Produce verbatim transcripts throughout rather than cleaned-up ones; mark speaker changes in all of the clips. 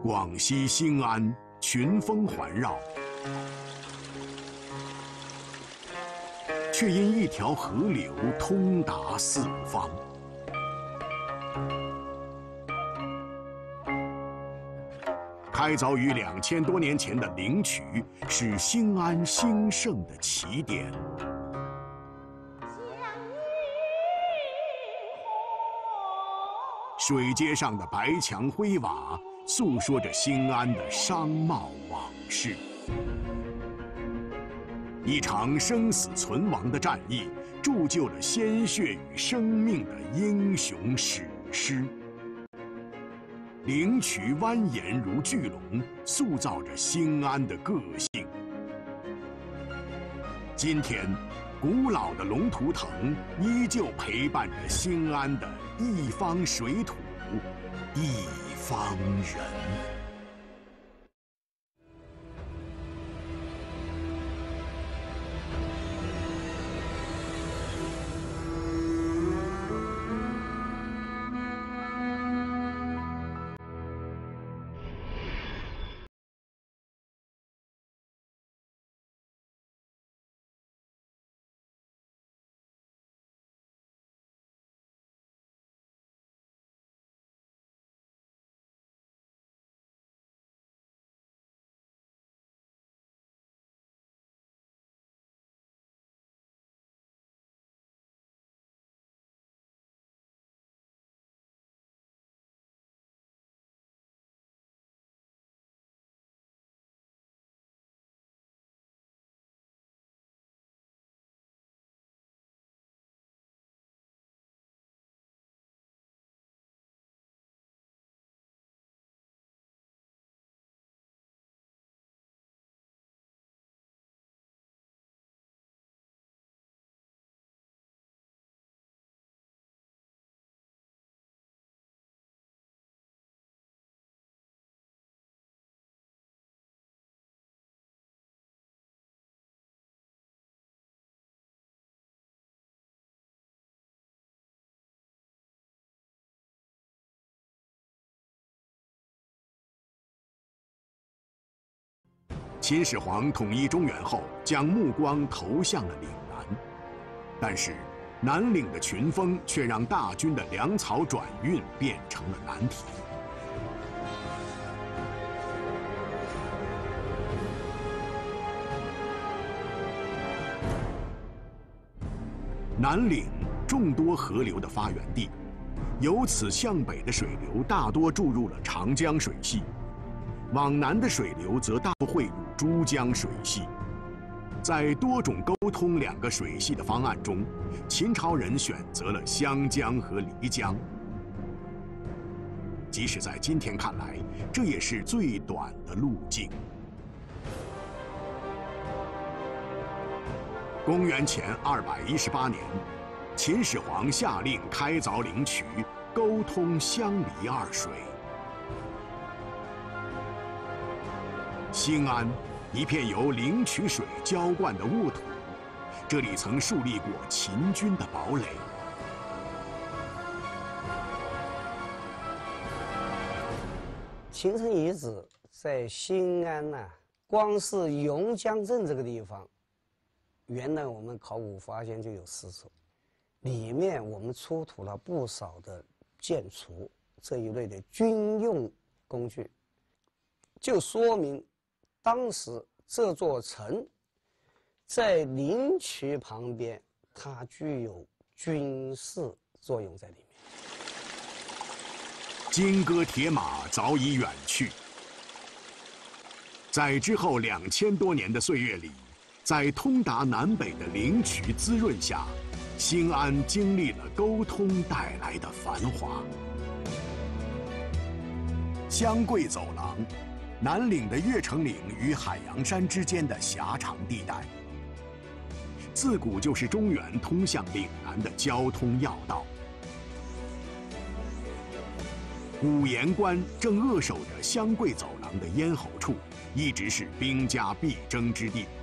Speaker 1: 广西兴安，群峰环绕，却因一条河流通达四方。开凿于两千多年前的灵渠，是兴安兴盛的起点。 水街上的白墙灰瓦，诉说着兴安的商贸往事。一场生死存亡的战役，铸就了鲜血与生命的英雄史诗。灵渠蜿蜒如巨龙，塑造着兴安的个性。今天，古老的龙图腾依旧陪伴着兴安的 一方水土，一方人。秦始皇统一中原后，将目光投向了岭南，但是南岭的群峰却让大军的粮草转运变成了难题。南岭众多河流的发源地，由此向北的水流大多注入了长江水系。 往南的水流则大多汇入珠江水系，在多种沟通两个水系的方案中，秦朝人选择了湘江和漓江。即使在今天看来，这也是最短的路径。公元前二百一十八年，秦始皇下令开凿灵渠，沟通湘漓二水。 兴安，一片由灵渠水浇灌的沃土，这里曾树立过秦军的堡垒。
Speaker 2: 秦城遗址在兴安呐、啊，光是颍江镇这个地方，原来我们考古发现就有四处，里面我们出土了不少的剑锄这一类的军用工具，就说明。 当时这座城在灵渠旁边，它具有军事作用在里面。
Speaker 1: 金戈铁马早已远去，在之后两千多年的岁月里，在通达南北的灵渠滋润下，兴安经历了沟通带来的繁华。湘桂走廊。 南岭的月城岭与海洋山之间的狭长地带，自古就是中原通向岭南的交通要道。古岩关正扼守着湘桂走廊的咽喉处，一直是兵家必争之地。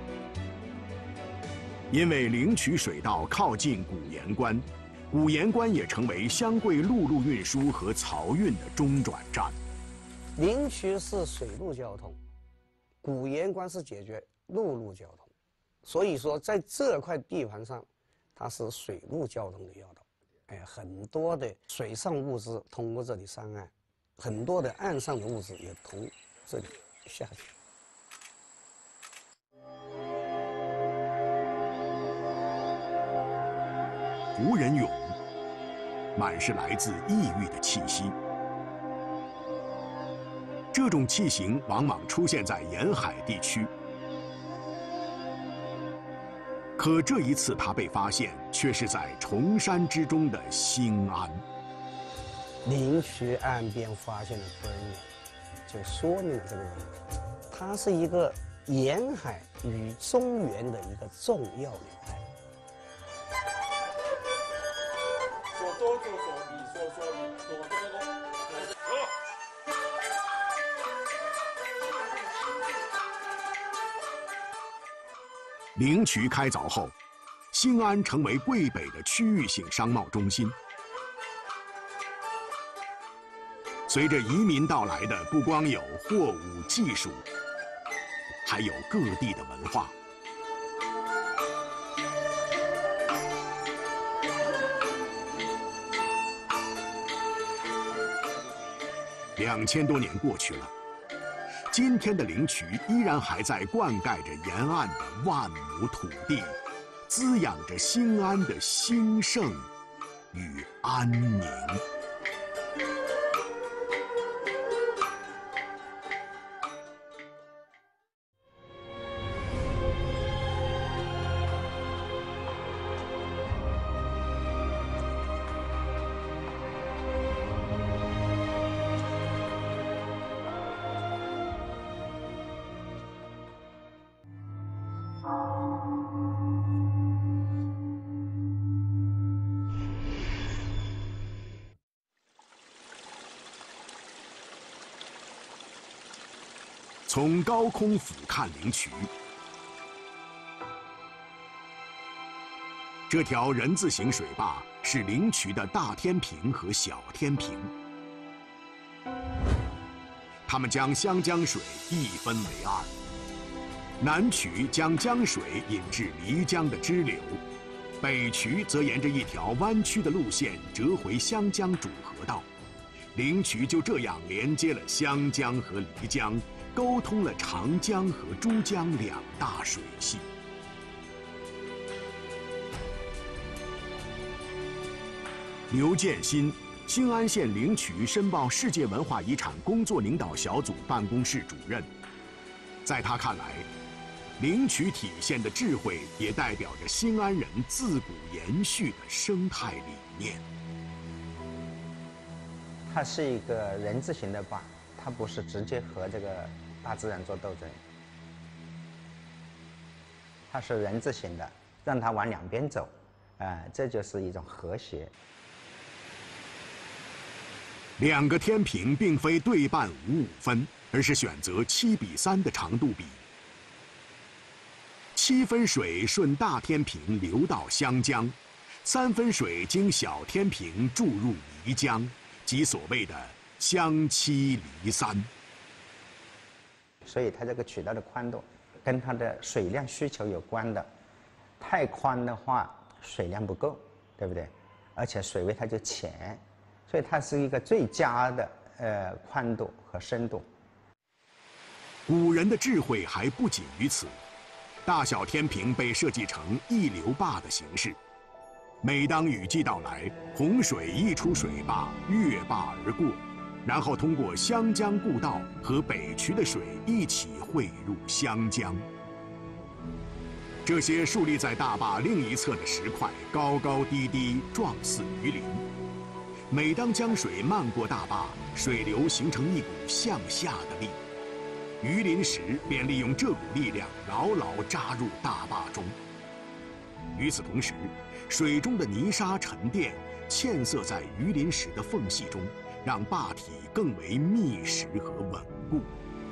Speaker 1: 因为灵渠水道靠近古岩关，古岩关也成为湘桂陆路运输和漕运的中转站。
Speaker 2: 灵渠是水陆交通，古盐关是解决陆路交通，所以说在这块地盘上，它是水陆交通的要道。哎，很多的水上物资通过这里上岸，很多的岸上的物资也从这里下去。
Speaker 1: 胡人俑满是来自异域的气息，这种器型往往出现在沿海地区。可这一次，他被发现却是在崇山之中的兴安。
Speaker 2: 灵渠岸边发现的敦俑，就说明了这个问题。它是一个沿海与中原的一个重要纽带。
Speaker 3: 说多就说，你说说你说这个。
Speaker 1: 灵渠开凿后，兴安成为桂北的区域性商贸中心。随着移民到来的，不光有货物技术，还有各地的文化。两千多年过去了，今天的灵渠依然还在灌溉着沿岸的万亩土地，滋养着兴安的兴盛与安宁。从高空俯瞰灵渠，这条人字形水坝是灵渠的大天平和小天平，它们将湘江水一分为二，南渠将江水引至漓江的支流，北渠则沿着一条弯曲的路线折回湘江主河道，灵渠就这样连接了湘江和漓江，沟通了长江和珠江两大水系。刘建新，兴安县灵渠申报世界文化遗产工作领导小组办公室主任。在他看来，灵渠体现的智慧，也代表着兴安人自古延续的生态理念。
Speaker 4: 它是一个人字形的坝，它不是直接和这个大自然做斗争，它是人字形的，让它往两边走，啊、呃，这就是一种和谐。
Speaker 1: 两个天平并非对半五五分，而是选择七比三的长度比。七分水顺大天平流到湘江，三分水经小天平注入漓江，即所谓的湘七离三。
Speaker 4: 所以它这个渠道的宽度跟它的水量需求有关的，太宽的话水量不够，对不对？而且水位它就浅，所以它是一个最佳的呃宽度和深度。
Speaker 1: 古人的智慧还不仅于此，大小天平被设计成一流坝的形式。每当雨季到来，洪水溢出水坝，越坝而过，然后通过湘江故道和北渠的水一起汇入湘江。这些竖立在大坝另一侧的石块高高低低，状似鱼鳞。每当江水漫过大坝，水流形成一股向下的力，鱼鳞石便利用这股力量牢牢扎入大坝中。与此同时，水中的泥沙沉淀嵌塞在鱼鳞石的缝隙中，让坝体更为密实和稳固。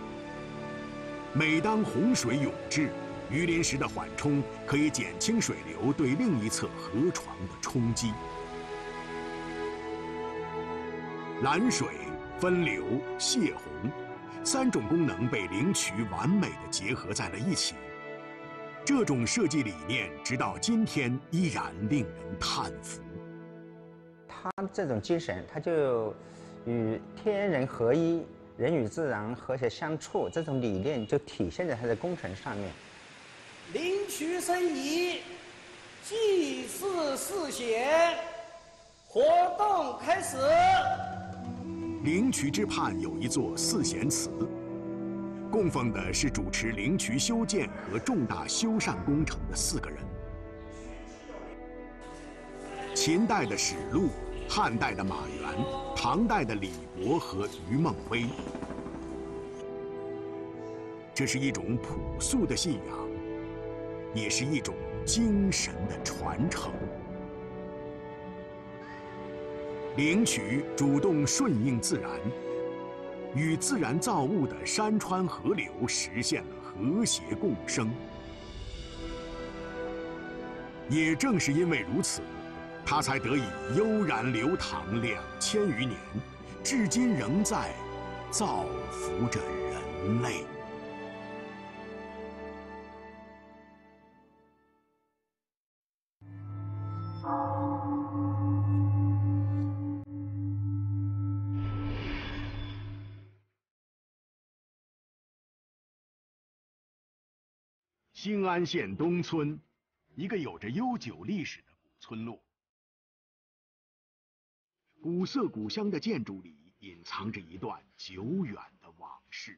Speaker 1: 每当洪水涌至，鱼鳞石的缓冲可以减轻水流对另一侧河床的冲击。拦水分流、泄洪三种功能被灵渠完美地结合在了一起。这种设计理念直到今天依然令人叹服。
Speaker 4: 他这种精神，他就与天人合一、人与自然和谐相处这种理念就体现在他的工程上面。
Speaker 2: 灵渠申遗，祭祀示显，活动开始。
Speaker 1: 灵渠之畔有一座四贤祠，供奉的是主持灵渠修建和重大修缮工程的四个人：秦代的史禄、汉代的马援、唐代的李博和于梦薇。这是一种朴素的信仰，也是一种精神的传承。灵渠主动顺应自然，与自然造物的山川河流实现了和谐共生。也正是因为如此，它才得以悠然流淌两千余年，至今仍在造福着人类。兴安县东村，一个有着悠久历史的古村落。古色古香的建筑里隐藏着一段久远的往事。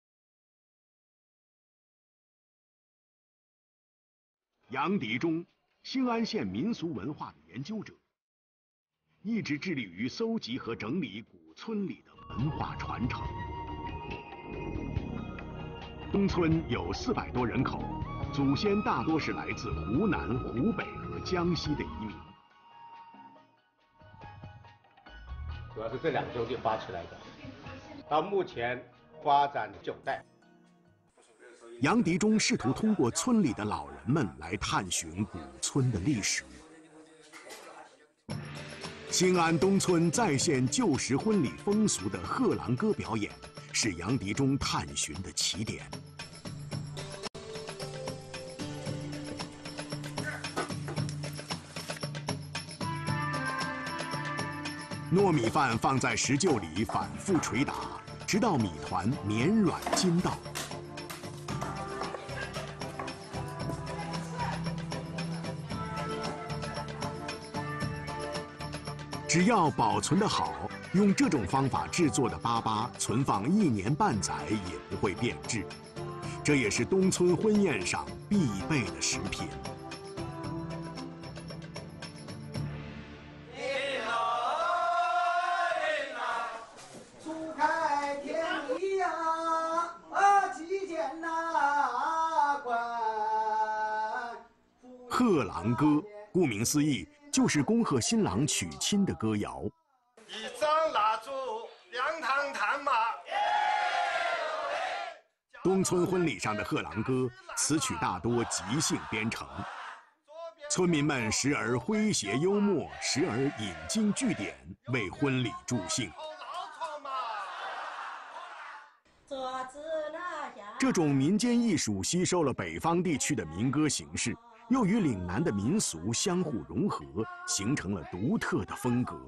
Speaker 1: 杨迪忠，兴安县民俗文化的研究者，一直致力于搜集和整理古村里的文化传承。东村有四百多人口，祖先大多是来自湖南、湖北和江西的移民。
Speaker 5: 主要是这两兄弟发起来的，到目前发展九代。
Speaker 1: 杨迪忠试图通过村里的老人们来探寻古村的历史。兴安东村再现旧时婚礼风俗的贺郎歌表演，是杨迪忠探寻的起点。糯米饭放在石臼里反复捶打，直到米团绵软筋道。只要保存得好，用这种方法制作的粑粑存放一年半载也不会变质，这也是东村婚宴上必备的食品。贺郎歌，顾名思义，就是恭贺新郎娶亲的歌谣。
Speaker 3: 一张蜡烛亮堂堂嘛。
Speaker 1: 东村婚礼上的贺郎歌，词曲大多即兴编成，村民们时而诙谐幽默，时而引经据典，为婚礼助兴。这种民间艺术吸收了北方地区的民歌形式，又与岭南的民俗相互融合，形成了独特的风格。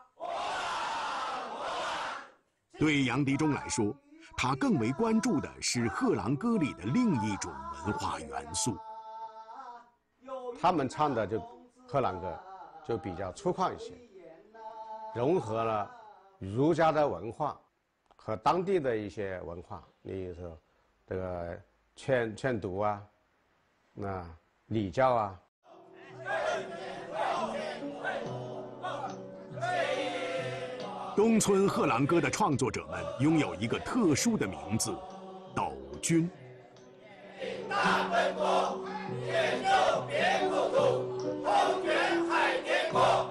Speaker 1: 对杨迪忠来说，他更为关注的是贺郎歌里的另一种文化元素。
Speaker 5: 他们唱的就贺郎歌，就比较粗犷一些，融合了儒家的文化和当地的一些文化，例如说这个劝劝读啊，那礼教啊。
Speaker 1: 东村贺郎歌的创作者们拥有一个特殊的名字——斗军。大奔波，天舟遍故土，红卷海颠簸。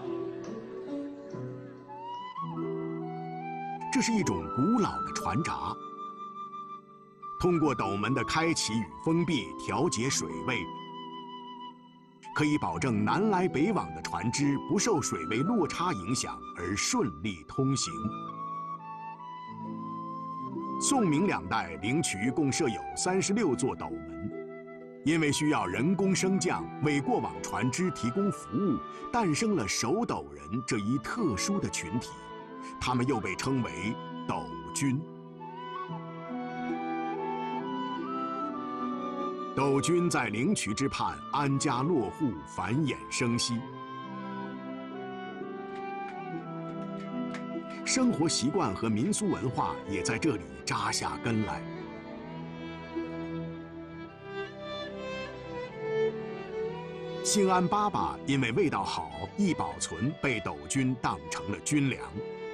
Speaker 1: 这是一种古老的船闸，通过斗门的开启与封闭调节水位，可以保证南来北往的船只不受水位落差影响而顺利通行。 宋明两代灵渠共设有三十六座斗门，因为需要人工升降为过往船只提供服务，诞生了守斗人这一特殊的群体，他们又被称为斗军。斗军在灵渠之畔安家落户，繁衍生息，生活习惯和民俗文化也在这里扎下根来。兴安粑粑因为味道好、易保存，被斗军当成了军粮。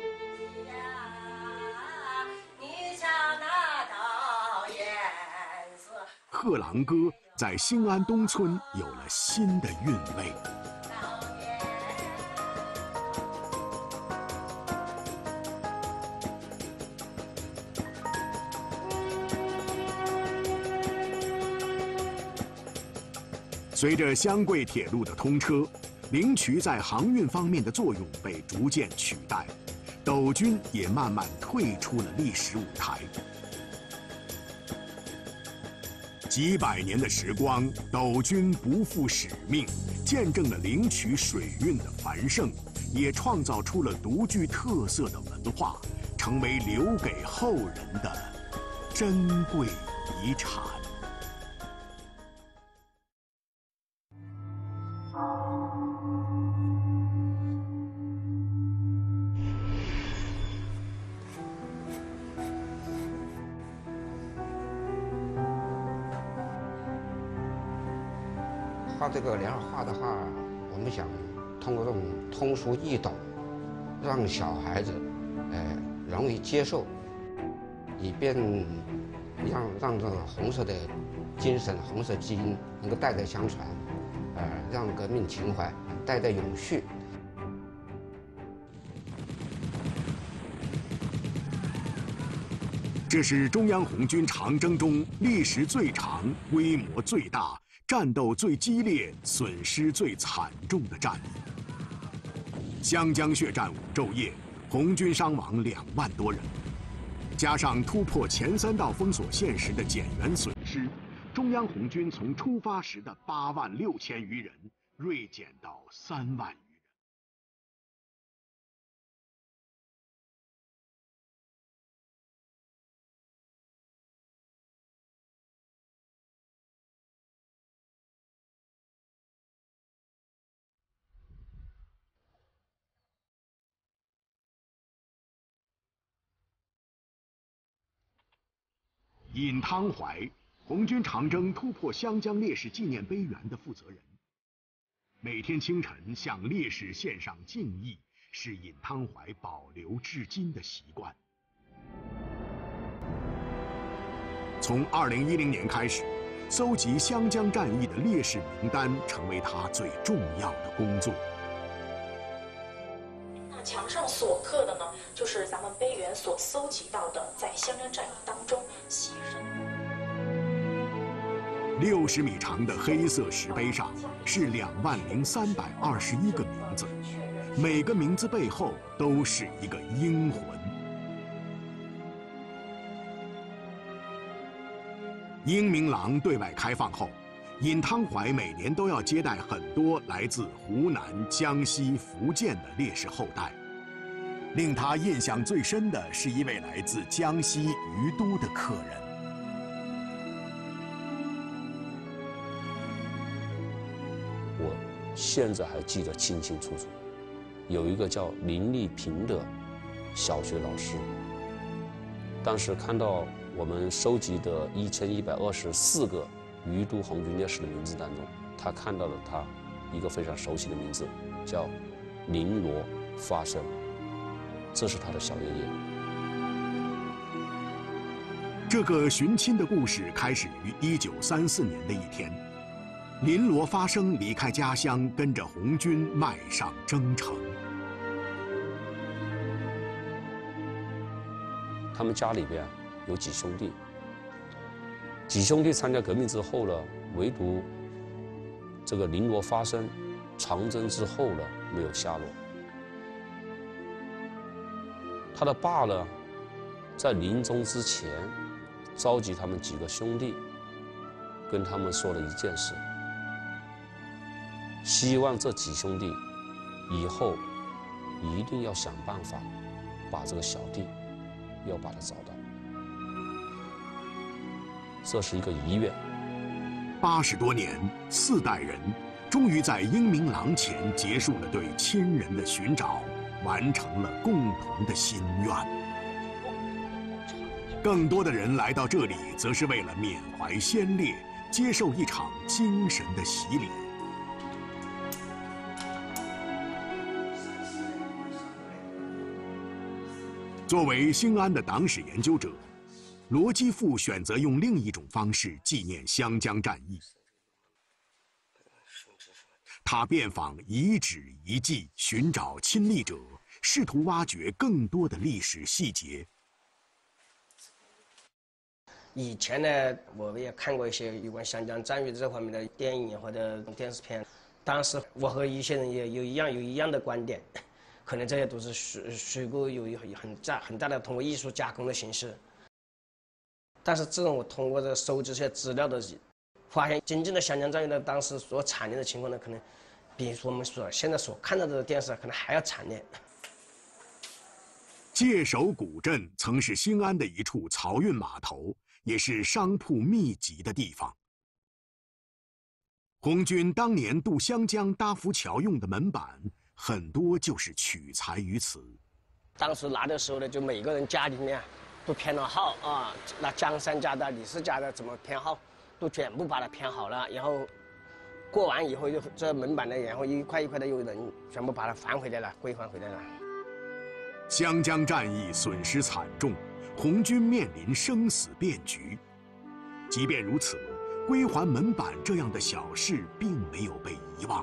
Speaker 1: 贺郎歌在兴安东村有了新的韵味。随着湘桂铁路的通车，灵渠在航运方面的作用被逐渐取代，斗军也慢慢退出了历史舞台。几百年的时光，斗军不负使命，见证了灵渠水运的繁盛，也创造出了独具特色的文化，成为留给后人的珍贵遗产。
Speaker 6: 画这个连环画的话，我们想通过这种通俗易懂，让小孩子，呃，容易接受，以便让让这个红色的精神、红色基因能够代代相传，呃，让革命情怀代代永续。
Speaker 1: 这是中央红军长征中历时最长、规模最大、战斗最激烈、损失最惨重的战役。湘江血战五昼夜，红军伤亡两万多人，加上突破前三道封锁线时的减员损失，中央红军从出发时的八万六千余人锐减到三万余人。尹汤怀，红军长征突破湘江烈士纪念碑园的负责人。每天清晨向烈士献上敬意，是尹汤怀保留至今的习惯。从二零一零年开始，搜集湘江战役的烈士名单成为他最重要的工作。
Speaker 7: 那墙上所刻的呢，就是咱们碑园所搜集到的在湘江战役当中牺牲。
Speaker 1: 六十米长的黑色石碑上是两万零三百二十一个名字，每个名字背后都是一个英魂。英明廊对外开放后，尹汤怀每年都要接待很多来自湖南、江西、福建的烈士后代。令他印象最深的是一位来自江西余都的客人。
Speaker 8: 我现在还记得清清楚楚，有一个叫林立平的小学老师，当时看到我们收集的一千一百二十四个余都红军烈士的名字当中，他看到了他一个非常熟悉的名字，叫林罗发生。这是他的小爷爷。
Speaker 1: 这个寻亲的故事开始于一九三四年的一天，林罗发生离开家乡，跟着红军迈上征程。
Speaker 8: 他们家里边有几兄弟，几兄弟参加革命之后呢，唯独这个林罗发生长征之后呢，没有下落。他的爸呢， 在临终之前，召集他们几个兄弟，跟他们说了一件事，希望这几兄弟以后一定要想办法把这个小弟要把他找到。这是一个遗愿。
Speaker 1: 八十多年，四代人终于在英明廊前结束了对亲人的寻找，完成了共同的心愿。更多的人来到这里，则是为了缅怀先烈，接受一场精神的洗礼。作为兴安的党史研究者，罗基富选择用另一种方式纪念湘江战役。他遍访遗址遗迹，寻找亲历者，试图挖掘更多的历史细节。
Speaker 9: 以前呢，我也看过一些有关湘江战役这方面的电影或者电视片，当时我和一些人也有一样有一样的观点，可能这些都是水水果有很大很大的通过艺术加工的形式。但是自从我通过这收集这些资料的，发现真正的湘江战役的当时所惨烈的情况呢，可能比我们所现在所看到的电视可能还要惨烈。
Speaker 1: 界首古镇曾是兴安的一处漕运码头，也是商铺密集的地方。红军当年渡湘江搭浮桥用的门板，很多就是取材于此。
Speaker 9: 当时拿的时候呢，就每个人家里面都编了号啊，那江山家的、李氏家的怎么编号，都全部把它编好了。然后过完以后，就这门板呢，然后一块一块的有人全部把它还回来了，归还回来了。
Speaker 1: 湘江战役损失惨重，红军面临生死变局。即便如此，归还门板这样的小事并没有被遗忘。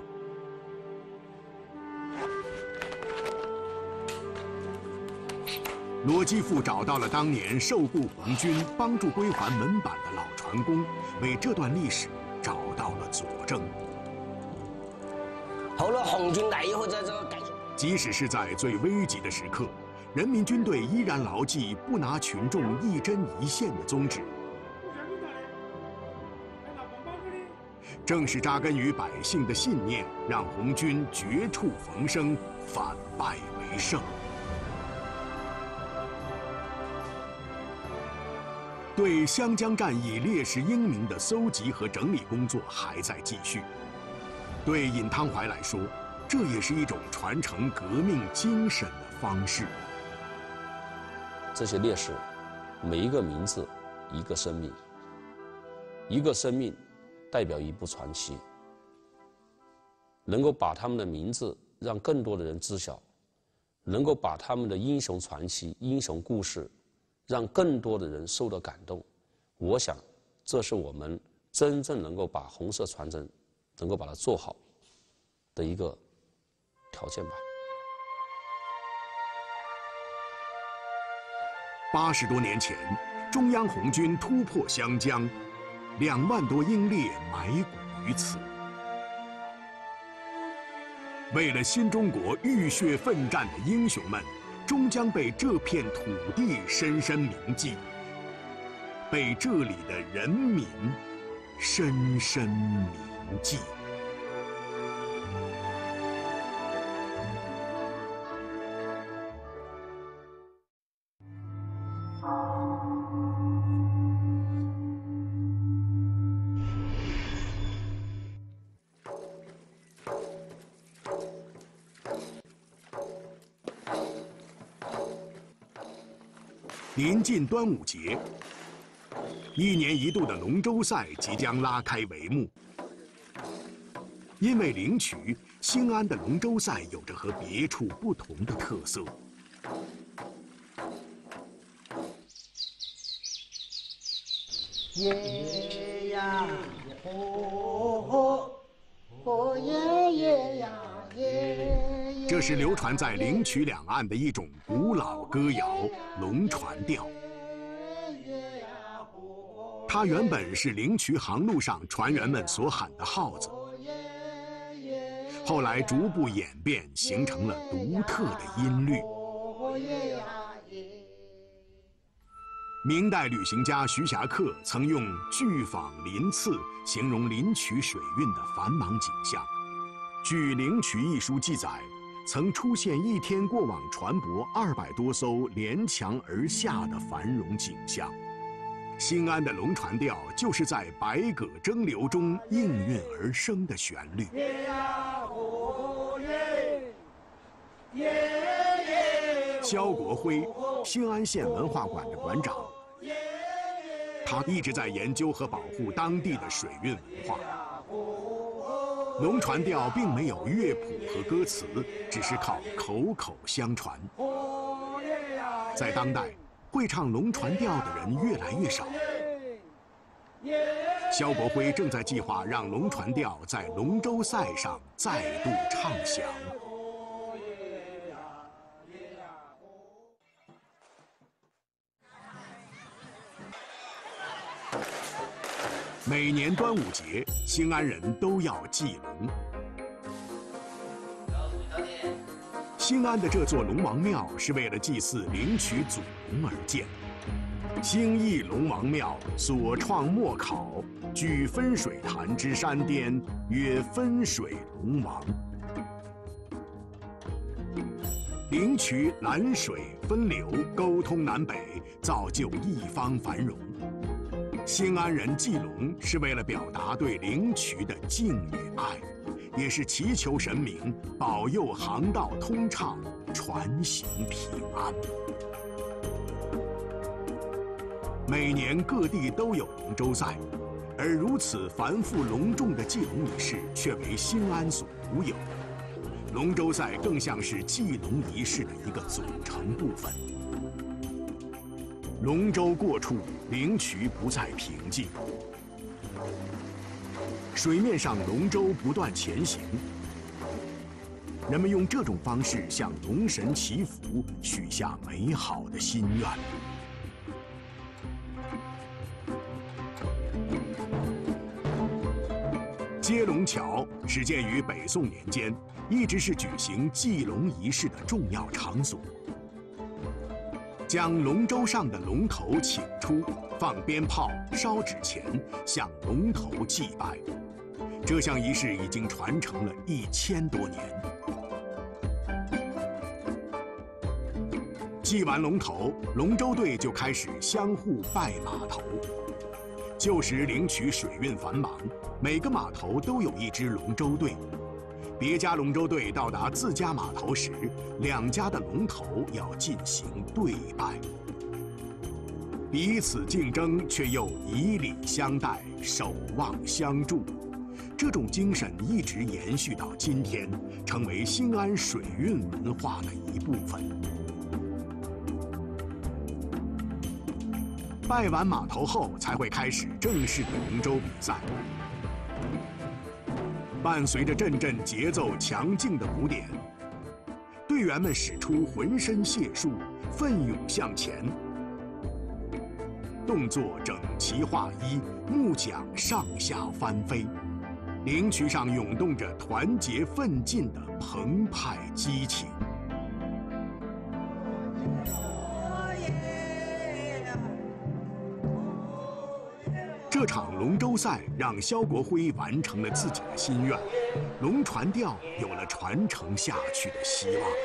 Speaker 1: 罗基富找到了当年受雇红军帮助归还门板的老船工，为这段历史找到了佐证。
Speaker 9: 后来红军来以后，在这个改。
Speaker 1: 即使是在最危急的时刻，人民军队依然牢记不拿群众一针一线的宗旨。正是扎根于百姓的信念，让红军绝处逢生，反败为胜。对湘江战役烈士英名的搜集和整理工作还在继续。对尹汤怀来说，这也是一种传承革命精神的方式。
Speaker 8: 这些烈士，每一个名字，一个生命，一个生命代表一部传奇。能够把他们的名字让更多的人知晓，能够把他们的英雄传奇、英雄故事让更多的人受到感动，我想这是我们真正能够把红色传承能够把它做好的一个条件吧。
Speaker 1: 八十多年前，中央红军突破湘江，两万多英烈埋骨于此。为了新中国浴血奋战的英雄们，终将被这片土地深深铭记，被这里的人民深深铭记。临近端午节，一年一度的龙舟赛即将拉开帷幕。因为灵渠，兴安的龙舟赛有着和别处不同的特色。
Speaker 10: 爷呀，哦哦爷爷呀，爷。
Speaker 1: 这是流传在灵渠两岸的一种古老歌谣——龙船调。它原本是灵渠航路上船员们所喊的号子，后来逐步演变，形成了独特的音律。 明代旅行家徐霞客曾用“巨舫鳞次”形容灵渠水运的繁忙景象。据《灵渠》一书记载，曾出现一天过往船舶二百多艘连墙而下的繁荣景象。新安的龙船调就是在百舸争流中应运而生的旋律。萧国辉，新安县文化馆的馆长，他一直在研究和保护当地的水运文化。龙船调并没有乐谱和歌词，只是靠口口相传。在当代，会唱龙船调的人越来越少。萧国辉正在计划让龙船调在龙舟赛上再度唱响。每年端午节，兴安人都要祭龙。兴安的这座龙王庙是为了祭祀灵渠祖龙而建。兴义龙王庙所创莫考，居分水潭之山巅，曰分水龙王。灵渠拦水分流，沟通南北，造就一方繁荣。兴安人祭龙是为了表达对灵渠的敬与爱，也是祈求神明保佑航道通畅，船行平安。每年各地都有龙舟赛，而如此繁复隆重的祭龙仪式却为兴安所独有。龙舟赛更像是祭龙仪式的一个组成部分。龙舟过处，灵渠不再平静，水面上龙舟不断前行。人们用这种方式向龙神祈福，许下美好的心愿。接龙桥始建于北宋年间，一直是举行祭龙仪式的重要场所。将龙舟上的龙头请出，放鞭炮、烧纸钱，向龙头祭拜。这项仪式已经传承了一千多年。祭完龙头，龙舟队就开始相互拜码头。旧时灵渠水运繁忙，每个码头都有一支龙舟队。别家龙舟队到达自家码头时，两家的龙头要进行对拜，彼此竞争却又以礼相待，守望相助。这种精神一直延续到今天，成为兴安水运文化的一部分。拜完码头后，才会开始正式的龙舟比赛。伴随着阵阵节奏强劲的鼓点，队员们使出浑身解数，奋勇向前，动作整齐划一，木桨上下翻飞，灵渠上涌动着团结奋进的澎湃激情。这场龙舟赛让萧国辉完成了自己的心愿，龙船调有了传承下去的希望。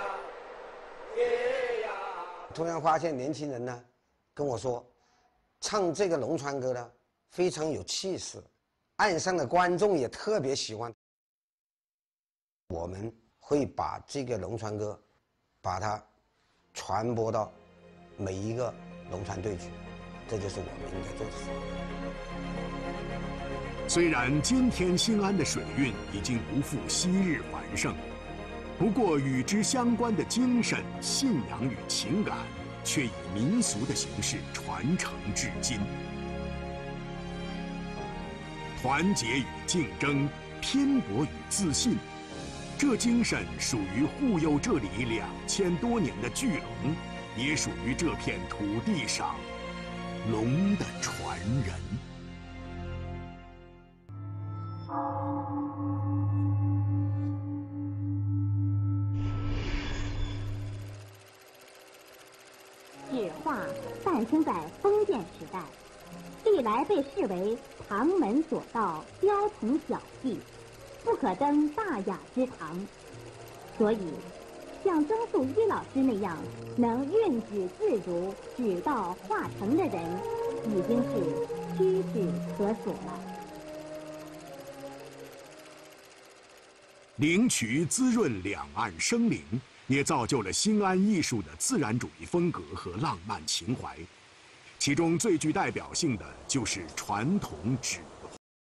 Speaker 2: 突然发现年轻人呢，跟我说，唱这个龙船歌呢非常有气势，岸上的观众也特别喜欢。我们会把这个龙船歌，把它传播到每一个龙船队去，这就是我们应该做的事。
Speaker 1: 虽然今天兴安的水运已经不复昔日繁盛，不过与之相关的精神、信仰与情感，却以民俗的形式传承至今。团结与竞争，拼搏与自信，这精神属于护佑这里两千多年的巨龙，也属于这片土地上龙的传人。
Speaker 11: 野化诞生在封建时代，历来被视为旁门左道、雕虫小技，不可登大雅之堂。所以，像曾素一老师那样能运指自如、指道化成的人，已经是屈指可数了。
Speaker 1: 灵渠滋润两岸生灵，也造就了新安艺术的自然主义风格和浪漫情怀。其中最具代表性的就是传统纸画。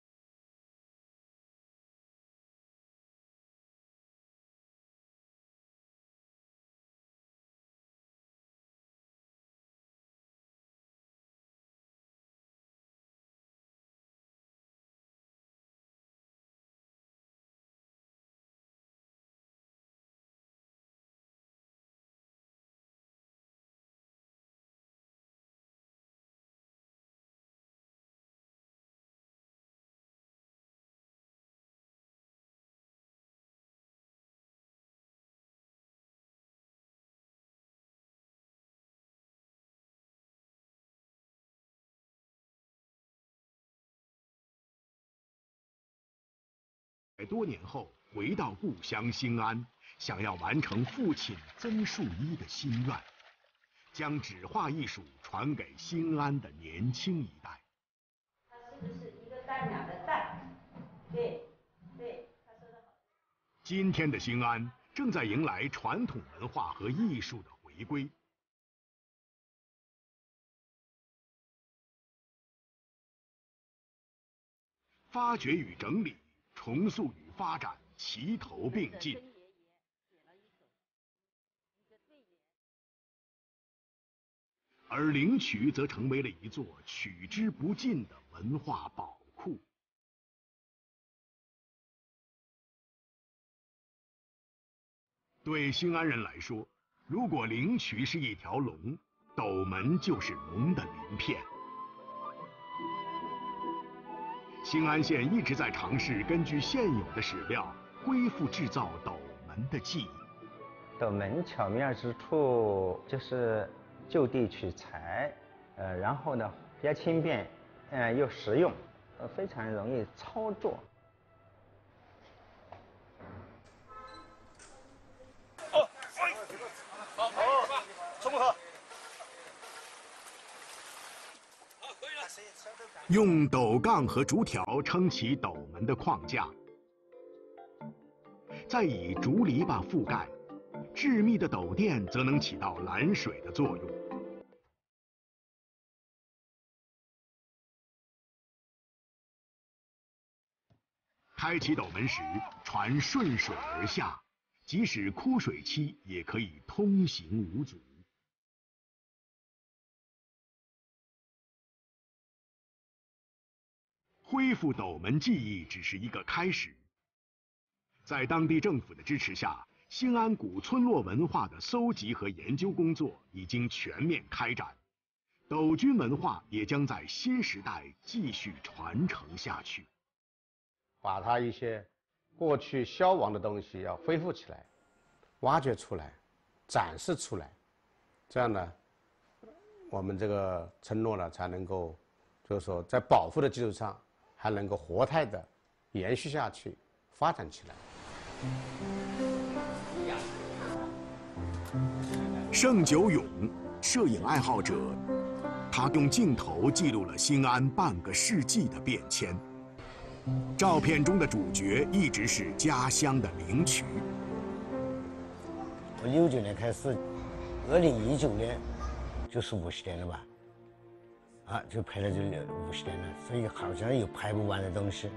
Speaker 1: 百多年后回到故乡新安，想要完成父亲曾树一的心愿，将纸画艺术传给新安的年轻一代。
Speaker 12: 它是不是一个单两个蛋？对，对，他说的好。
Speaker 1: 今天的新安正在迎来传统文化和艺术的回归。发掘与整理，重塑与发展齐头并进。而灵渠则成为了一座取之不尽的文化宝库。对新安人来说，如果灵渠是一条龙，斗门就是龙的鳞片。新安县一直在尝试根据现有的史料恢复制造斗门的技艺。
Speaker 4: 斗门巧妙之处就是就地取材，呃，然后呢比较轻便，呃又实用，呃非常容易操作。
Speaker 3: 哦，哎，好，好，冲不好。
Speaker 1: 用斗杠和竹条撑起斗门的框架，再以竹篱笆覆盖，致密的斗垫则能起到拦水的作用。开启斗门时，船顺水而下，即使枯水期也可以通行无阻。恢复斗门技艺只是一个开始，在当地政府的支持下，新安古村落文化的搜集和研究工作已经全面开展，斗军文化也将在新时代继续传承下去。
Speaker 5: 把它一些过去消亡的东西要恢复起来，挖掘出来，展示出来，这样呢，我们这个村落呢才能够，就是说在保护的基础上，还能够活态的延续下去，发展起来。
Speaker 1: 盛久勇，摄影爱好者，他用镜头记录了新安半个世纪的变迁。照片中的主角一直是家乡的灵渠。
Speaker 2: 我六九年开始，二零一九年就是五十年了吧？啊，就拍了这五十年了，所以好像有拍不完的东西。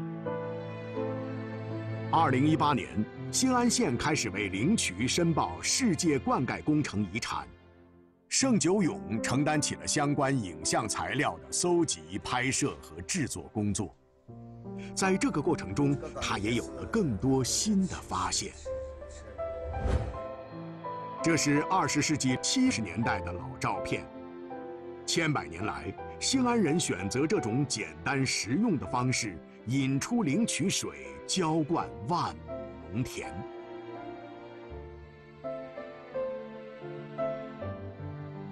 Speaker 1: 二零一八年，新安县开始为灵渠申报世界灌溉工程遗产，盛久勇承担起了相关影像材料的搜集、拍摄和制作工作。在这个过程中，他也有了更多新的发现。这是二十世纪七十年代的老照片。千百年来，新安人选择这种简单实用的方式，引出灵渠水，浇灌万亩农田。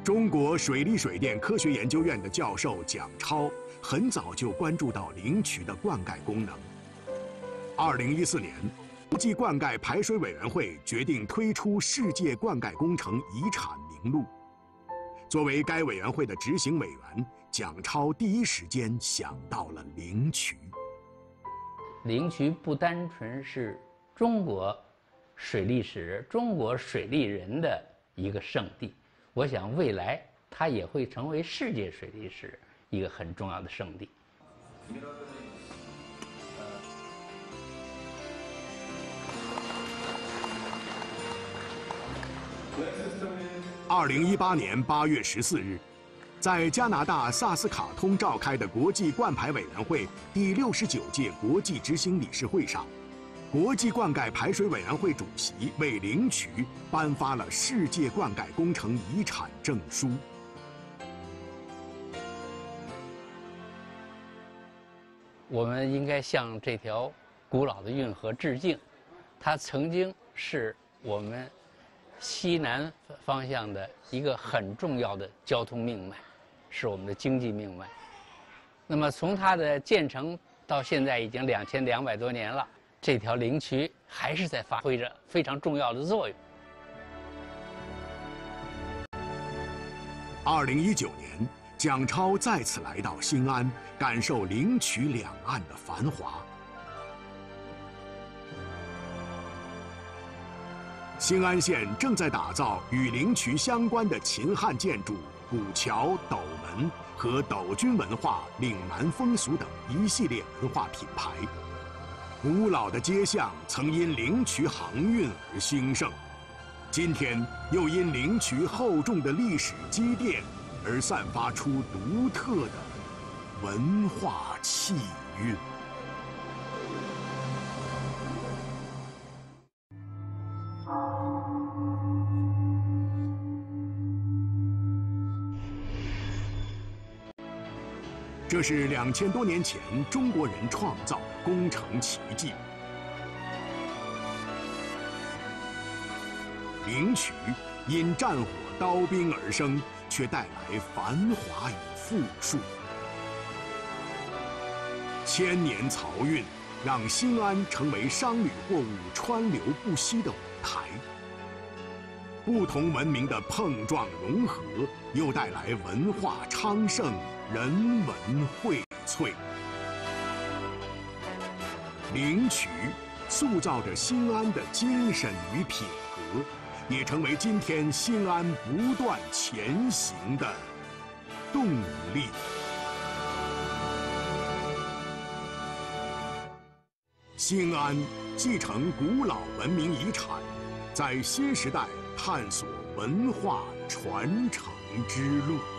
Speaker 1: 中国水利水电科学研究院的教授蒋超很早就关注到灵渠的灌溉功能。二零一四年，国际灌溉排水委员会决定推出世界灌溉工程遗产名录。作为该委员会的执行委员，蒋超第一时间想到了灵渠。
Speaker 13: 灵渠不单纯是中国水利史、中国水利人的一个圣地，我想未来它也会成为世界水利史一个很重要的圣地。
Speaker 1: 二零一八年八月十四日，在加拿大萨斯卡通召开的国际灌排委员会第六十九届国际执行理事会上，国际灌溉排水委员会主席为灵渠颁发了世界灌溉工程遗产证书。
Speaker 13: 我们应该向这条古老的运河致敬，它曾经是我们西南方向的一个很重要的交通命脉，是我们的经济命脉。那么从它的建成到现在已经两千两百多年了，这条灵渠还是在发挥着非常重要的作用。
Speaker 1: 二零一九年，蒋超再次来到新安，感受灵渠两岸的繁华。新安县正在打造与灵渠相关的秦汉建筑、古桥、斗门和斗军文化、岭南风俗等一系列文化品牌。古老的街巷曾因灵渠航运而兴盛，今天又因灵渠厚重的历史积淀而散发出独特的文化气韵。这是两千多年前中国人创造的工程奇迹。灵渠因战火刀兵而生，却带来繁华与富庶。千年漕运让新安成为商旅货物川流不息的舞台。不同文明的碰撞融合，又带来文化昌盛、人文荟萃。灵渠塑造着新安的精神与品格，也成为今天新安不断前行的动力。新安继承古老文明遗产，在新时代探索文化传承之路。